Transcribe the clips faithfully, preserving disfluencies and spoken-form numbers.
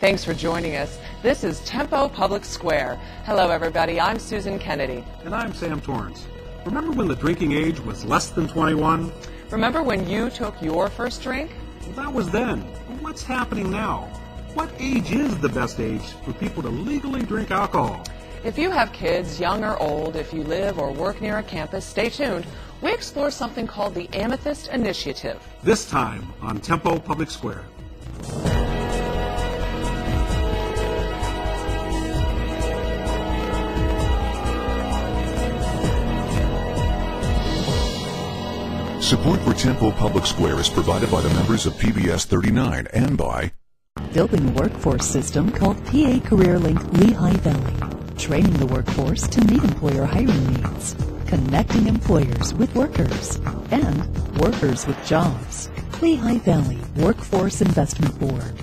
Thanks for joining us. This is Tempo Public Square. Hello, everybody. I'm Susan Kennedy. And I'm Sam Torrance. Remember when the drinking age was less than twenty-one? Remember when you took your first drink? Well, that was then. What's happening now? What age is the best age for people to legally drink alcohol? If you have kids, young or old, if you live or work near a campus, stay tuned. We explore something called the Amethyst Initiative. This time on Tempo Public Square. Support for Tempo Public Square is provided by the members of P B S thirty-nine and by building a workforce system called P A CareerLink Lehigh Valley, training the workforce to meet employer hiring needs, connecting employers with workers, and workers with jobs. Lehigh Valley Workforce Investment Board.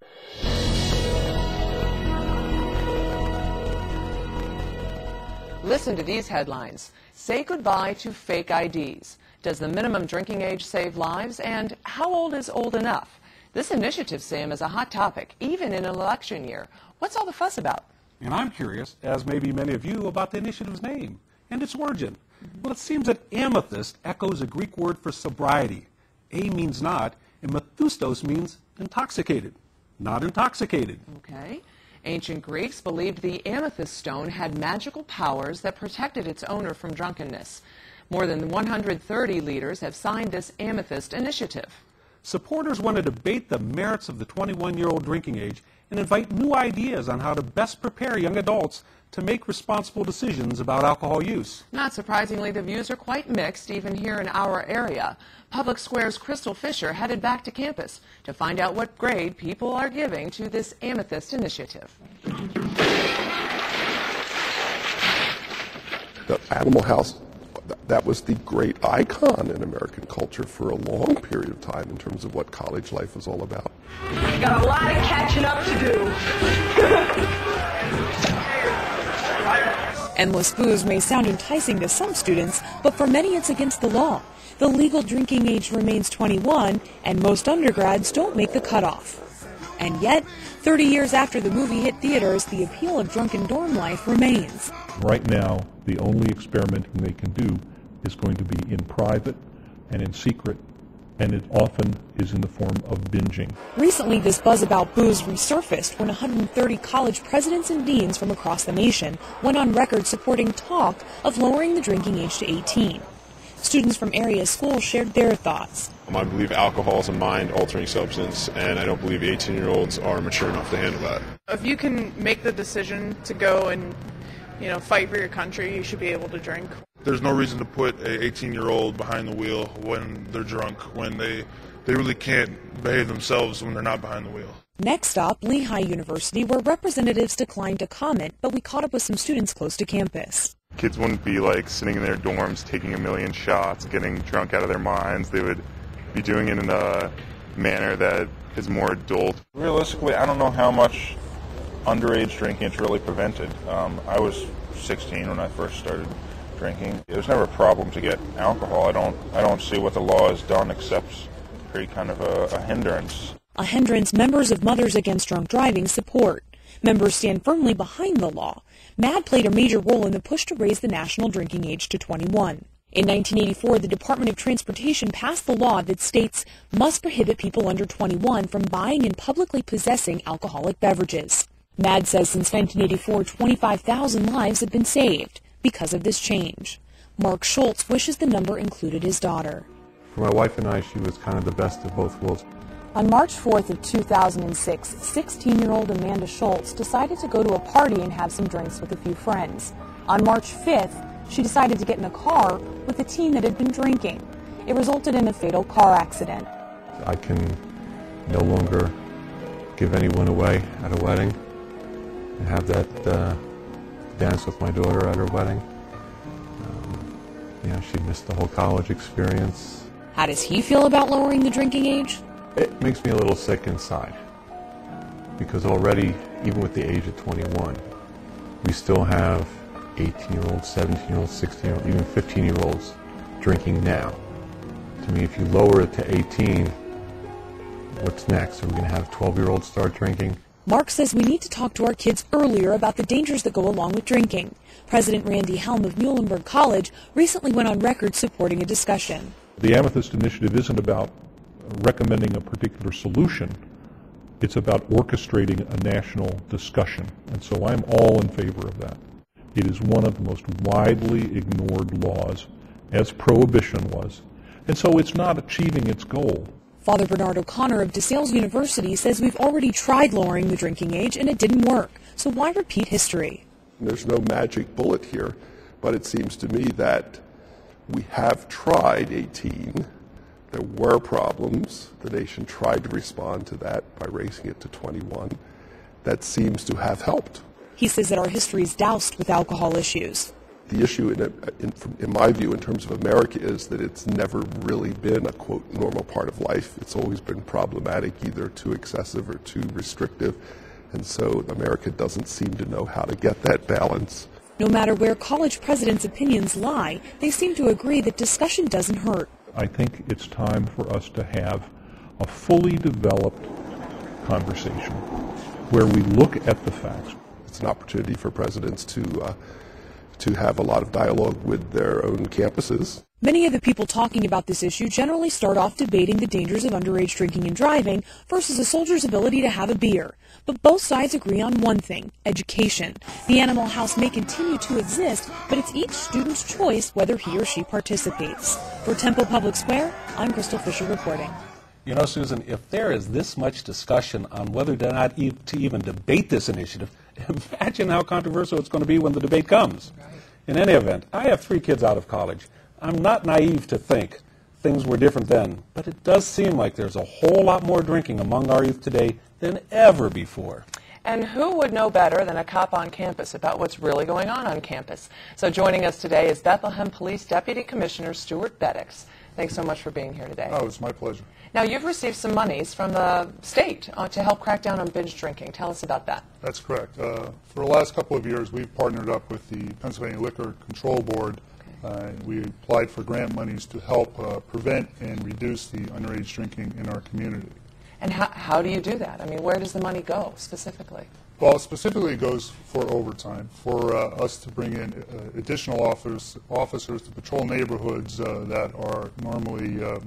Listen to these headlines. Say goodbye to fake I Ds. Does the minimum drinking age save lives? And how old is old enough? This initiative, Sam, is a hot topic, even in an election year. What's all the fuss about? And I'm curious, as maybe many of you, about the initiative's name and its origin. Mm-hmm. Well, it seems that amethyst echoes a Greek word for sobriety. A means not, and methustos means intoxicated, not intoxicated. Okay. Ancient Greeks believed the amethyst stone had magical powers that protected its owner from drunkenness. More than one hundred thirty leaders have signed this Amethyst Initiative. Supporters want to debate the merits of the twenty-one-year-old drinking age and invite new ideas on how to best prepare young adults to make responsible decisions about alcohol use. Not surprisingly, the views are quite mixed, even here in our area. Public Square's Crystal Fisher headed back to campus to find out what grade people are giving to this Amethyst Initiative. The Animal House, that was the great icon in American culture for a long period of time in terms of what college life was all about. Got a lot of catching up to do. Endless booze may sound enticing to some students, but for many it's against the law. The legal drinking age remains twenty-one, and most undergrads don't make the cutoff. And yet, thirty years after the movie hit theaters, the appeal of drunken dorm life remains. Right now, the only experimenting they can do is going to be in private and in secret, and it often is in the form of binging. Recently, this buzz about booze resurfaced when one hundred thirty college presidents and deans from across the nation went on record supporting talk of lowering the drinking age to eighteen. Students from area schools shared their thoughts. I believe alcohol is a mind-altering substance, and I don't believe eighteen-year-olds are mature enough to handle that. If you can make the decision to go and, you know, fight for your country, you should be able to drink. There's no reason to put an eighteen-year-old behind the wheel when they're drunk, when they, they really can't behave themselves when they're not behind the wheel. Next stop, Lehigh University, where representatives declined to comment, but we caught up with some students close to campus. Kids wouldn't be like sitting in their dorms taking a million shots, getting drunk out of their minds. They would be doing it in a manner that is more adult. Realistically, I don't know how much underage drinking is really prevented. Um, I was sixteen when I first started drinking. It was never a problem to get alcohol. I don't, I don't see what the law has done except create kind of a, a hindrance. A hindrance members of Mothers Against Drunk Driving support. Members stand firmly behind the law. MAD played a major role in the push to raise the national drinking age to twenty-one. In nineteen eighty-four, the Department of Transportation passed the law that states must prohibit people under twenty-one from buying and publicly possessing alcoholic beverages. MAD says since nineteen eighty-four, twenty-five thousand lives have been saved because of this change. Mark Schultz wishes the number included his daughter. For my wife and I, she was kind of the best of both worlds. On March fourth of two thousand six, sixteen-year-old Amanda Schultz decided to go to a party and have some drinks with a few friends. On March fifth, she decided to get in a car with a teen that had been drinking. It resulted in a fatal car accident. I can no longer give anyone away at a wedding and have that uh, dance with my daughter at her wedding. Um, you know, she missed the whole college experience. How does he feel about lowering the drinking age? It makes me a little sick inside because already, even with the age of twenty-one, we still have eighteen-year-olds, seventeen-year-olds, sixteen-year-olds, even fifteen-year-olds drinking now. To me, if you lower it to eighteen, what's next? Are we going to have twelve-year-olds start drinking? Mark says we need to talk to our kids earlier about the dangers that go along with drinking. President Randy Helm of Muhlenberg College recently went on record supporting a discussion. The Amethyst Initiative isn't about recommending a particular solution. It's about orchestrating a national discussion, and so I'm all in favor of that. It is one of the most widely ignored laws, as prohibition was, and so it's not achieving its goal. Father Bernard O'Connor of DeSales University says we've already tried lowering the drinking age and it didn't work, so why repeat history? There's no magic bullet here, but it seems to me that we have tried eighteen. There were problems. The nation tried to respond to that by raising it to twenty-one. That seems to have helped. He says that our history is doused with alcohol issues. The issue, in, in, in my view, in terms of America, is that it's never really been a, quote, normal part of life. It's always been problematic, either too excessive or too restrictive. And so America doesn't seem to know how to get that balance. No matter where college presidents' opinions lie, they seem to agree that discussion doesn't hurt. I think it's time for us to have a fully developed conversation where we look at the facts. It's an opportunity for presidents to uh, to have a lot of dialogue with their own campuses. Many of the people talking about this issue generally start off debating the dangers of underage drinking and driving versus a soldier's ability to have a beer. But both sides agree on one thing, education. The Animal House may continue to exist, but it's each student's choice whether he or she participates. For Temple Public Square, I'm Crystal Fisher reporting. You know, Susan, if there is this much discussion on whether or not e- to even debate this initiative, imagine how controversial it's going to be when the debate comes. Right. In any event, I have three kids out of college. I'm not naive to think things were different then, but it does seem like there's a whole lot more drinking among our youth today than ever before. And who would know better than a cop on campus about what's really going on on campus? So joining us today is Bethlehem Police Deputy Commissioner Stuart Beddix. Thanks so much for being here today. Oh, it's my pleasure. Now, you've received some monies from the state uh, to help crack down on binge drinking. Tell us about that. That's correct. Uh, for the last couple of years, we've partnered up with the Pennsylvania Liquor Control Board. Uh, we applied for grant monies to help uh, prevent and reduce the underage drinking in our community. And how, how do you do that? I mean, where does the money go specifically? Well, specifically it goes for overtime, for uh, us to bring in uh, additional officers, officers to patrol neighborhoods uh, that are normally uh,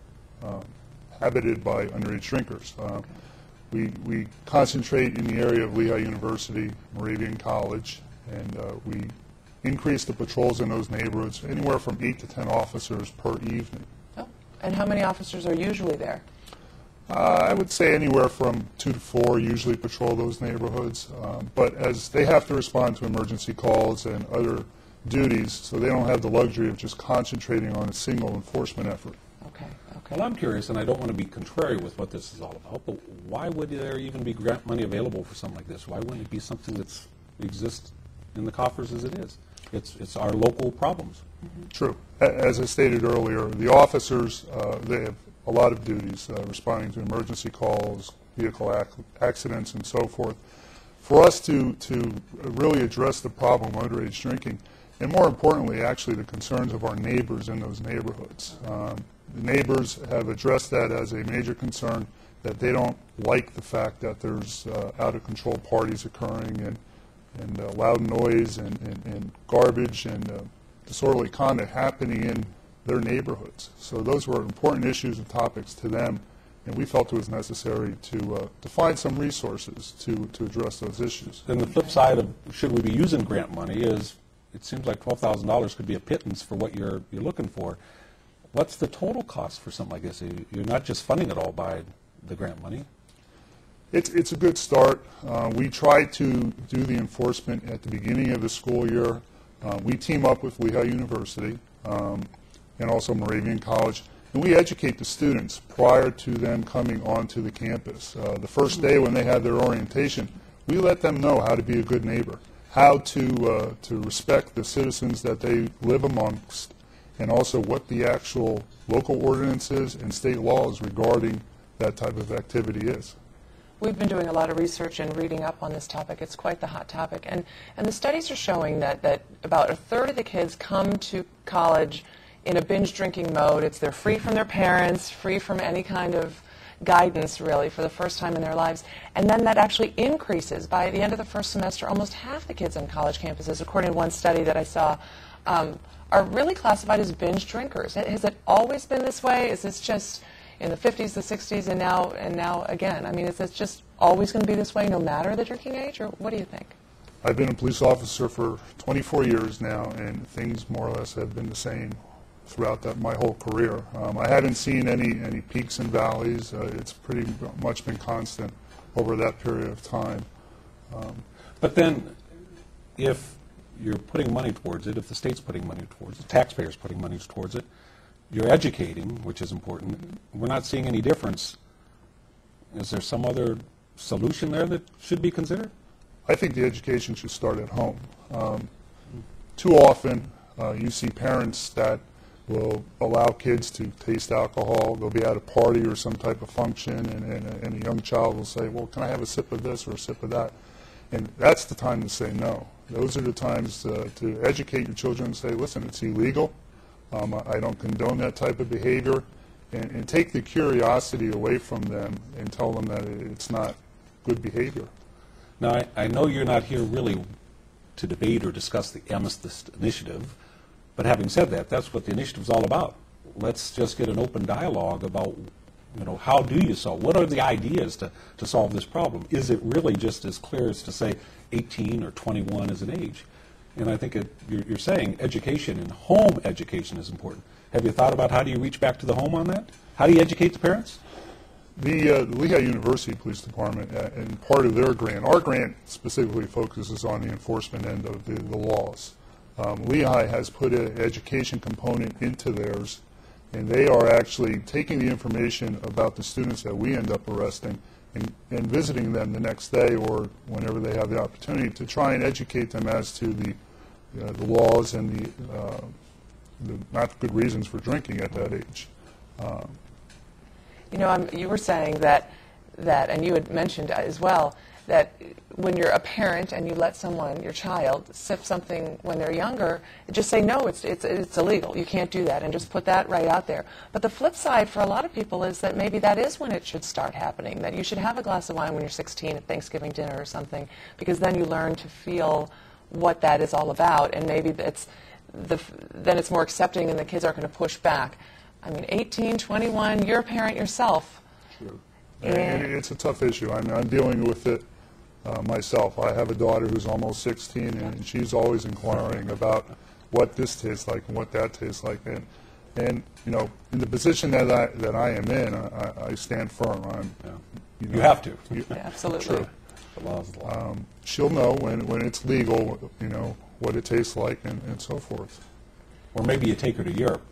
uh, habited by underage drinkers. Uh, okay. we, we concentrate in the area of Lehigh University, Moravian College, and uh, we increase the patrols in those neighborhoods, anywhere from eight to ten officers per evening. Oh. And how many officers are usually there? Uh, I would say anywhere from two to four usually patrol those neighborhoods, um, but as they have to respond to emergency calls and other duties, so they don't have the luxury of just concentrating on a single enforcement effort. Okay, okay. Well, I'm curious, and I don't want to be contrary with what this is all about, but why would there even be grant money available for something like this? Why wouldn't it be something that exists in the coffers as it is? It's, it's our local problems. Mm-hmm. True. As I stated earlier, the officers, uh, they have a lot of duties, uh, responding to emergency calls, vehicle ac accidents, and so forth. For us to, to really address the problem of underage drinking, and more importantly, actually, the concerns of our neighbors in those neighborhoods. Um, the neighbors have addressed that as a major concern, that they don't like the fact that there's uh, out-of-control parties occurring and, and uh, loud noise and, and, and garbage and uh, disorderly conduct happening in their neighborhoods. So those were important issues and topics to them, and we felt it was necessary to, uh, to find some resources to, to address those issues. Then the flip side of should we be using grant money is it seems like twelve thousand dollars could be a pittance for what you're, you're looking for. What's the total cost for something like this? You're not just funding it all by the grant money. It's, it's a good start. Uh, we try to do the enforcement at the beginning of the school year. Uh, we team up with Lehigh University um, and also Moravian College, and we educate the students prior to them coming onto the campus. Uh, the first day when they have their orientation, we let them know how to be a good neighbor, how to, uh, to respect the citizens that they live amongst, and also what the actual local ordinances and state laws regarding that type of activity is. We've been doing a lot of research and reading up on this topic. It's quite the hot topic. And, and the studies are showing that, that about a third of the kids come to college in a binge drinking mode. It's they're free from their parents, free from any kind of guidance, really, for the first time in their lives. And then that actually increases. By the end of the first semester, almost half the kids on college campuses, according to one study that I saw, um, are really classified as binge drinkers. Has it always been this way? Is this just in the fifties, the sixties, and now and now again? I mean, is this just always going to be this way no matter the drinking age, or what do you think? I've been a police officer for twenty-four years now, and things more or less have been the same throughout that, my whole career. Um, I haven't seen any, any peaks and valleys. Uh, it's pretty much been constant over that period of time. Um, but then, if you're putting money towards it, if the state's putting money towards it, taxpayers putting money towards it, you're educating, which is important. We're not seeing any difference. Is there some other solution there that should be considered? I think the education should start at home. Um, too often, uh, you see parents that will allow kids to taste alcohol. They'll be at a party or some type of function, and, and, a, and a young child will say, well, can I have a sip of this or a sip of that? And that's the time to say no. Those are the times uh, to educate your children and say, listen, it's illegal. Um, I don't condone that type of behavior. And, and take the curiosity away from them and tell them that it's not good behavior. Now, I, I know you're not here really to debate or discuss the Amethyst Initiative, but having said that, that's what the initiative is all about. Let's just get an open dialogue about, you know, how do you solve, what are the ideas to, to solve this problem? Is it really just as clear as to say eighteen or twenty-one as an age? And I think it, you're, you're saying education and home education is important. Have you thought about how do you reach back to the home on that? How do you educate the parents? The, uh, the Lehigh University Police Department, uh, and part of their grant, our grant specifically focuses on the enforcement end of the, the laws. Um, Lehigh has put an education component into theirs, and they are actually taking the information about the students that we end up arresting and, and visiting them the next day or whenever they have the opportunity to try and educate them as to the, uh, the laws and the, uh, the not good reasons for drinking at that age. Um, You know, I'm, you were saying that, that, and you had mentioned as well, that when you're a parent and you let someone, your child, sip something when they're younger, just say, no, it's, it's, it's illegal. You can't do that, and just put that right out there. But the flip side for a lot of people is that maybe that is when it should start happening, that you should have a glass of wine when you're sixteen at Thanksgiving dinner or something, because then you learn to feel what that is all about, and maybe it's the, then it's more accepting and the kids aren't going to push back. I mean, eighteen, twenty-one, you're a parent yourself. Sure. And, and it's a tough issue. I mean, I'm dealing with it uh, myself. I have a daughter who's almost sixteen, and she's always inquiring about what this tastes like and what that tastes like. And, and you know, in the position that I, that I am in, I, I stand firm. I'm, yeah. you, know, you have to. You, yeah, absolutely. True. The law is the law. Um, she'll know when, when it's legal, you know, what it tastes like and, and so forth. Or maybe you take her to Europe.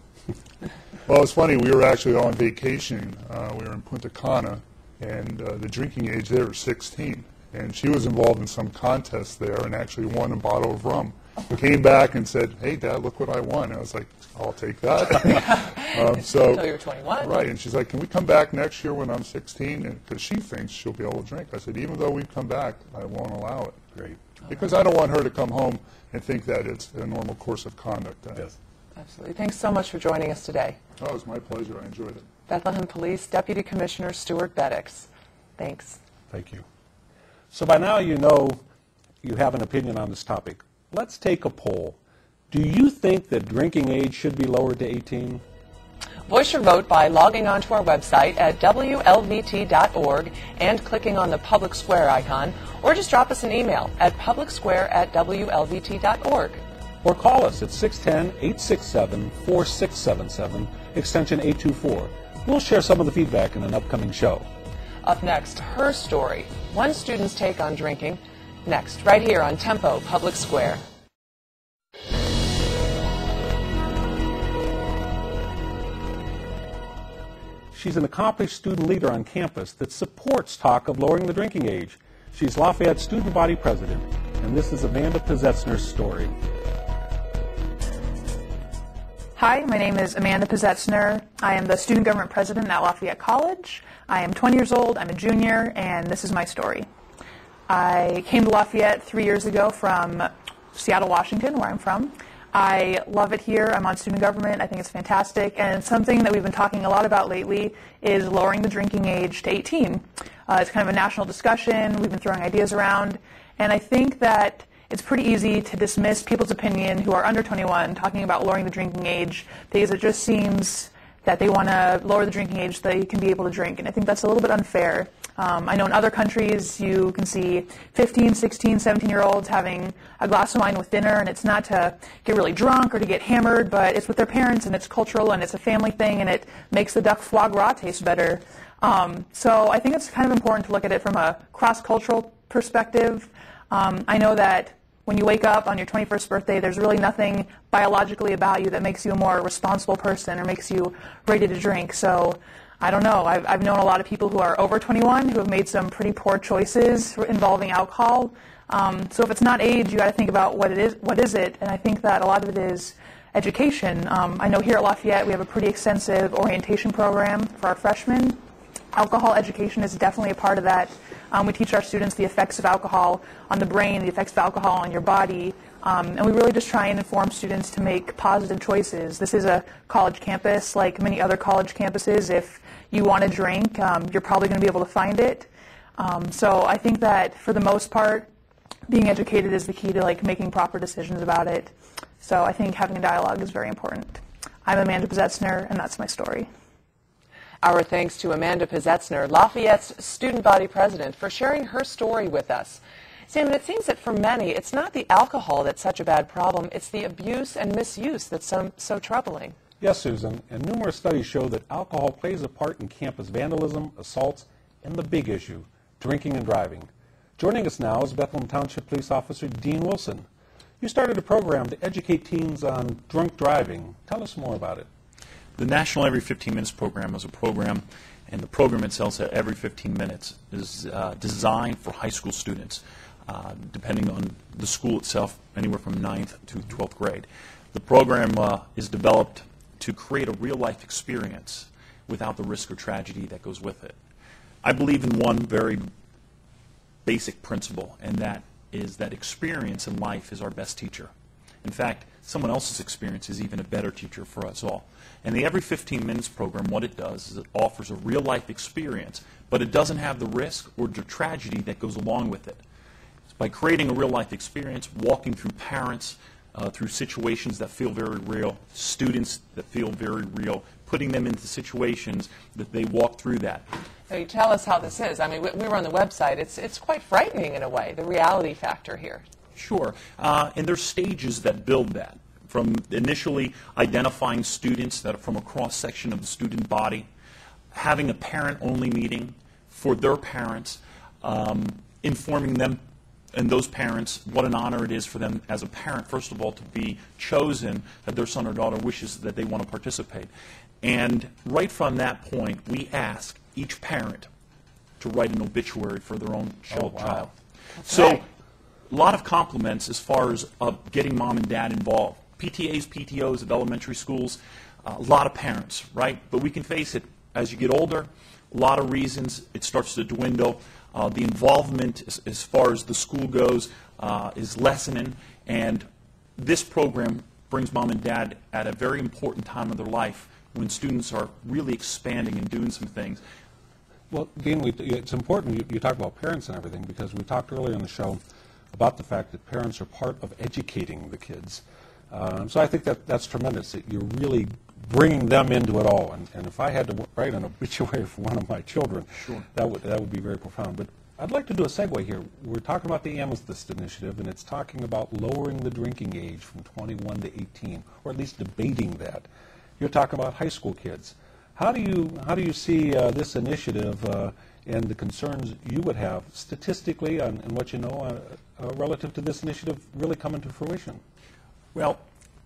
Well, it's funny. We were actually on vacation. Uh, we were in Punta Cana, and uh, the drinking age there is sixteen. And she was involved in some contest there and actually won a bottle of rum. Came back and said, hey, Dad, look what I won. I was like, I'll take that. um, so, Until you're twenty-one. Right. And she's like, can we come back next year when I'm sixteen? Because she thinks she'll be able to drink. I said, even though we come back, I won't allow it. Great. Because I don't want her to come home and think that it's a normal course of conduct. Yes. Absolutely. Thanks so much for joining us today. Oh, it was my pleasure. I enjoyed it. Bethlehem Police Deputy Commissioner Stuart Beddix. Thanks. Thank you. So by now you know you have an opinion on this topic. Let's take a poll. Do you think that drinking age should be lowered to eighteen? Voice your vote by logging on to our website at W L V T dot org and clicking on the Public Square icon, or just drop us an email at public square at W L V T dot org. Or call us at six one zero, eight six seven, four six seven seven, extension eight two four. We'll share some of the feedback in an upcoming show. Up next, her story, one student's take on drinking. Next, right here on Tempo Public Square. She's an accomplished student leader on campus that supports talk of lowering the drinking age. She's Lafayette Student Body President, and this is Amanda Pizetsner's story. Hi, my name is Amanda Pizetsner. I am the Student Government President at Lafayette College. I am twenty years old, I'm a junior, and this is my story. I came to Lafayette three years ago from Seattle, Washington, where I'm from. I love it here. I'm on student government. I think it's fantastic. And something that we've been talking a lot about lately is lowering the drinking age to eighteen. Uh, it's kind of a national discussion. We've been throwing ideas around. And I think that it's pretty easy to dismiss people's opinion who are under twenty-one talking about lowering the drinking age because it just seems that they want to lower the drinking age so they can be able to drink. And I think that's a little bit unfair. Um, I know in other countries you can see fifteen, sixteen, seventeen-year-olds having a glass of wine with dinner, and it's not to get really drunk or to get hammered, but it's with their parents, and it's cultural, and it's a family thing, and it makes the duck foie gras taste better. Um, so I think it's kind of important to look at it from a cross-cultural perspective. Um, I know that when you wake up on your twenty-first birthday, there's really nothing biologically about you that makes you a more responsible person or makes you ready to drink. So I don't know. I've, I've known a lot of people who are over twenty-one who have made some pretty poor choices involving alcohol. Um, so if it's not age, you got to think about what it is. What is it? And I think that a lot of it is education. Um, I know here at Lafayette we have a pretty extensive orientation program for our freshmen. Alcohol education is definitely a part of that. Um, we teach our students the effects of alcohol on the brain, the effects of alcohol on your body, um, and we really just try and inform students to make positive choices. This is a college campus like many other college campuses. If you want to drink, um, you're probably going to be able to find it. Um, so I think that for the most part, being educated is the key to like making proper decisions about it. So I think having a dialogue is very important. I'm Amanda Pozetzner, and that's my story. Our thanks to Amanda Pozetzner, Lafayette's student body president, for sharing her story with us. Sam, it seems that for many, it's not the alcohol that's such a bad problem, it's the abuse and misuse that's so, so troubling. Yes, Susan, and numerous studies show that alcohol plays a part in campus vandalism, assaults, and the big issue, drinking and driving. Joining us now is Bethlehem Township Police Officer Dean Wilson. You started a program to educate teens on drunk driving. Tell us more about it. The National Every fifteen Minutes program is a program, and the program itself at Every fifteen Minutes is uh, designed for high school students, uh, depending on the school itself, anywhere from ninth to twelfth grade. The program uh, is developed to create a real-life experience without the risk or tragedy that goes with it. I believe in one very basic principle, and that is that experience in life is our best teacher. In fact, someone else's experience is even a better teacher for us all. And the Every fifteen Minutes program, what it does is it offers a real-life experience, but it doesn't have the risk or the tragedy that goes along with it. It's by creating a real-life experience, walking through parents, uh, through situations that feel very real, students that feel very real, putting them into situations that they walk through that. So you tell us how this is. I mean, we, we were on the website. It's, it's quite frightening in a way, the reality factor here. Sure. Uh, and there's stages that build that, from initially identifying students that are from a cross-section of the student body, having a parent-only meeting for their parents, um, informing them and those parents what an honor it is for them as a parent, first of all, to be chosen that their son or daughter wishes that they want to participate. And right from that point, we ask each parent to write an obituary for their own child. Oh, wow. So, right. A lot of compliments as far as uh, getting mom and dad involved. P T As, P T Os of elementary schools, uh, a lot of parents, right? But we can face it, as you get older, a lot of reasons it starts to dwindle. Uh, the involvement as, as far as the school goes uh, is lessening, and this program brings mom and dad at a very important time of their life when students are really expanding and doing some things. Well, Dean, we, it's important you, you talk about parents and everything, because we talked earlier in the show about the fact that parents are part of educating the kids. Um, so I think that that's tremendous, that you're really bringing them into it all. And, and if I had to write an obituary for one of my children, sure. that would that would be very profound. But I'd like to do a segue here. We're talking about the Amethyst Initiative, and it's talking about lowering the drinking age from twenty-one to eighteen, or at least debating that. You're talking about high school kids. How do you how do you see uh, this initiative uh, and the concerns you would have statistically and, and what you know uh, uh, relative to this initiative really coming to fruition? Well,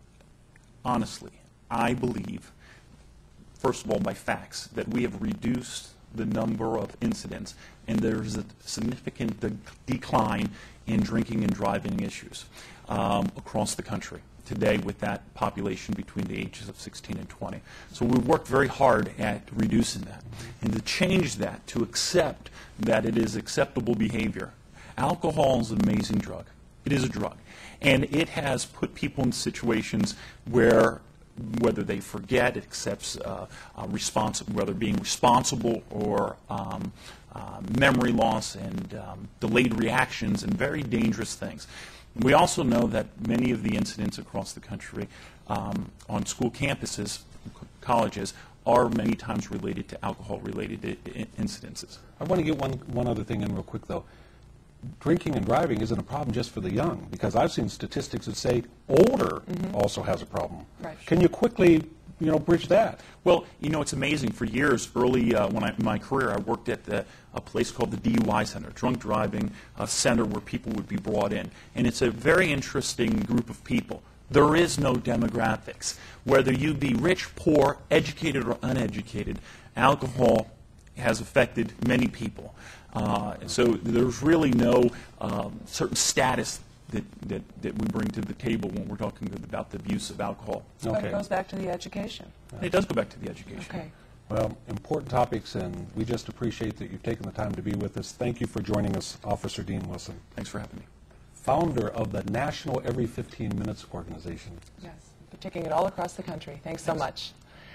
honestly, I believe, first of all, by facts, that we have reduced the number of incidents, and there's a significant de- decline in drinking and driving issues um, across the country today with that population between the ages of sixteen and twenty. So we worked very hard at reducing that and to change that, to accept that it is acceptable behavior. Alcohol is an amazing drug. It is a drug. And it has put people in situations where, whether they forget, it accepts uh, uh, responsible, whether being responsible or um, uh, memory loss and um, delayed reactions and very dangerous things. We also know that many of the incidents across the country um, on school campuses, colleges, are many times related to alcohol-related incidences. I want to get one, one other thing in real quick, though. Drinking and driving isn't a problem just for the young, because I've seen statistics that say older mm-hmm. also has a problem. Right. Can you quickly, you know, bridge that? Well, you know, it's amazing. For years, early uh, when I, in my career, I worked at the, a place called the D U I Center, drunk driving uh, center where people would be brought in. And it's a very interesting group of people. There is no demographics. Whether you be rich, poor, educated, or uneducated, alcohol has affected many people. Uh, so there's really no um, certain status that, that, that we bring to the table when we're talking about the abuse of alcohol. Okay. But it goes back to the education. It does go back to the education. Okay. Well, important topics, and we just appreciate that you've taken the time to be with us. Thank you for joining us, Officer Dean Wilson. Thanks for having me. Founder of the National Every fifteen Minutes organization. Yes, for taking it all across the country. Thanks so much.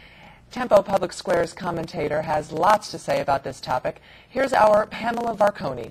Tempo Public Square's commentator has lots to say about this topic. Here's our Pamela Varconi.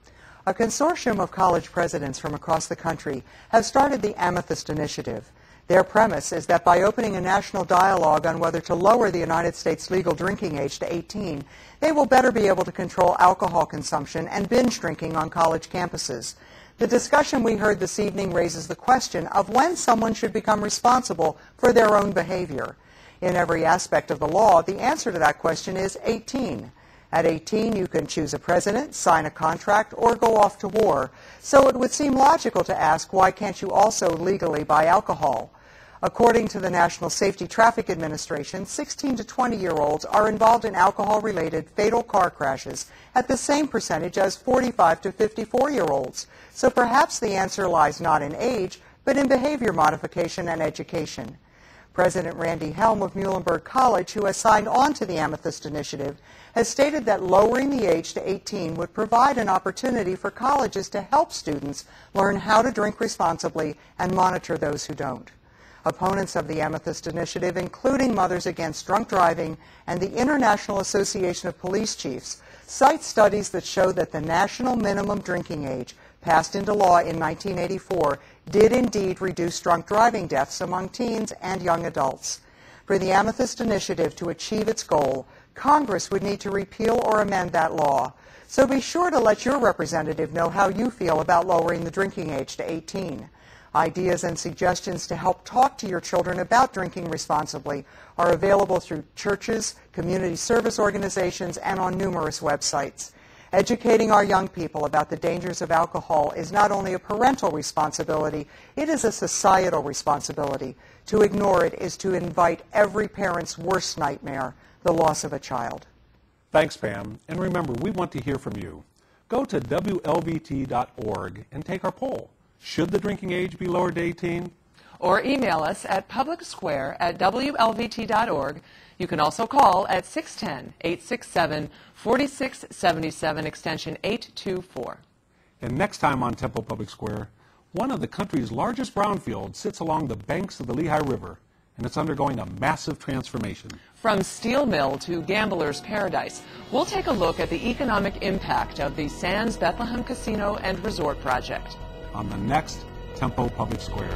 A consortium of college presidents from across the country have started the Amethyst Initiative. Their premise is that by opening a national dialogue on whether to lower the United States legal drinking age to eighteen, they will better be able to control alcohol consumption and binge drinking on college campuses. The discussion we heard this evening raises the question of when someone should become responsible for their own behavior. In every aspect of the law, the answer to that question is eighteen. At eighteen, you can choose a president, sign a contract, or go off to war. So it would seem logical to ask, why can't you also legally buy alcohol? According to the National Safety Traffic Administration, sixteen to twenty-year-olds are involved in alcohol-related fatal car crashes at the same percentage as forty-five to fifty-four-year-olds. So perhaps the answer lies not in age, but in behavior modification and education. President Randy Helm of Muhlenberg College, who has signed on to the Amethyst Initiative, has stated that lowering the age to eighteen would provide an opportunity for colleges to help students learn how to drink responsibly and monitor those who don't. Opponents of the Amethyst Initiative, including Mothers Against Drunk Driving and the International Association of Police Chiefs, cite studies that show that the national minimum drinking age, passed into law in nineteen eighty-four, did indeed reduce drunk driving deaths among teens and young adults. For the Amethyst Initiative to achieve its goal, Congress would need to repeal or amend that law. So be sure to let your representative know how you feel about lowering the drinking age to eighteen. Ideas and suggestions to help talk to your children about drinking responsibly are available through churches, community service organizations, and on numerous websites. Educating our young people about the dangers of alcohol is not only a parental responsibility, it is a societal responsibility. To ignore it is to invite every parent's worst nightmare, the loss of a child. Thanks, Pam. And remember, we want to hear from you. Go to W L V T dot org and take our poll. Should the drinking age be lowered to eighteen? Or email us at publicsquare at W L V T dot org. You can also call at six one zero, eight six seven, four six seven seven, extension eight two four. And next time on Tempo Public Square, one of the country's largest brownfields sits along the banks of the Lehigh River, and it's undergoing a massive transformation. From steel mill to gambler's paradise, we'll take a look at the economic impact of the Sands Bethlehem Casino and Resort project on the next Tempo Public Square.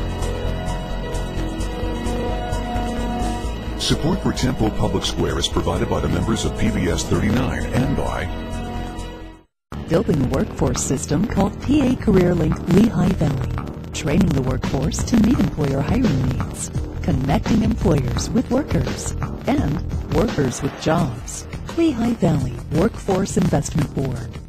Support for Tempo Public Square is provided by the members of P B S thirty-nine and by building a workforce system called P A Career Link Lehigh Valley, training the workforce to meet employer hiring needs, connecting employers with workers, and workers with jobs. Lehigh Valley Workforce Investment Board.